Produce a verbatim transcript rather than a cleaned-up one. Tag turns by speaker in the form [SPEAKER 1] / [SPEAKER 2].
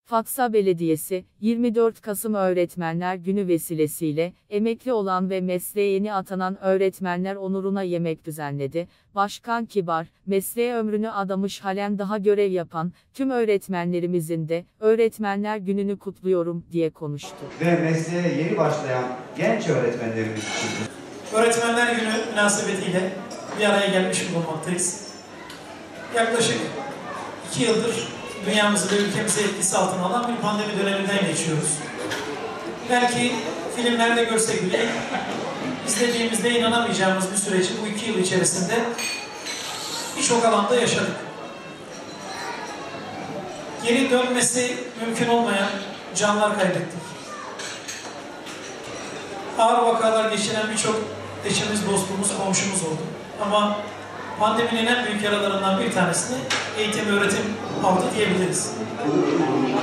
[SPEAKER 1] Fatsa Belediyesi, yirmi dört Kasım Öğretmenler Günü vesilesiyle, emekli olan ve mesleğe yeni atanan öğretmenler onuruna yemek düzenledi. Başkan Kibar, mesleğe ömrünü adamış halen daha görev yapan, tüm öğretmenlerimizin de, Öğretmenler Günü'nü kutluyorum, diye konuştu.
[SPEAKER 2] Ve mesleğe yeni başlayan genç öğretmenlerimiz için.
[SPEAKER 3] Öğretmenler Günü münasebetiyle bir araya gelmiş bulunmaktayız. Yaklaşık iki yıldır dünyamızı ve ülkemizi etkisi altına alan bir pandemi döneminden geçiyoruz. Belki filmlerde görsek bile izlediğimizde inanamayacağımız bir süreci bu iki yıl içerisinde birçok alanda yaşadık. Geri dönmesi mümkün olmayan canlar kaybettik. Ağır vakalar geçiren birçok eşimiz, dostumuz, komşumuz oldu. Ama pandeminin en büyük yaralarından bir tanesini eğitim, öğretim aldı diyebiliriz.